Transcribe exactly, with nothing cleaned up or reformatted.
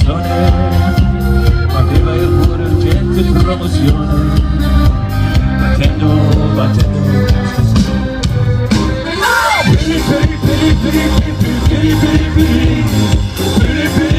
canzone, ma che vai pure urgente promozione, battendo, battendo piri piri piri piri piri piri piri piri piri piri